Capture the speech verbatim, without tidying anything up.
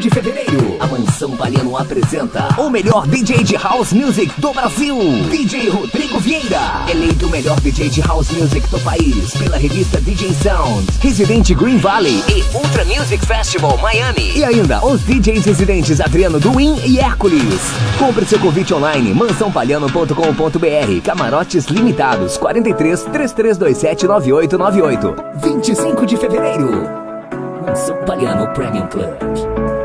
de fevereiro, a Mansão Palhano apresenta o melhor D J de House Music do Brasil, D J Rodrigo Vieira, eleito o melhor D J de House Music do país pela revista D J Sound, Residente Green Valley e Ultra Music Festival Miami. E ainda os D Js residentes Adriano Duin e Hércules. Compre seu convite online, mansão palhano ponto com ponto br. Camarotes limitados, quarenta e três, três três dois sete, nove oito nove oito. vinte e cinco de fevereiro, Mansão Palhano Premium Club.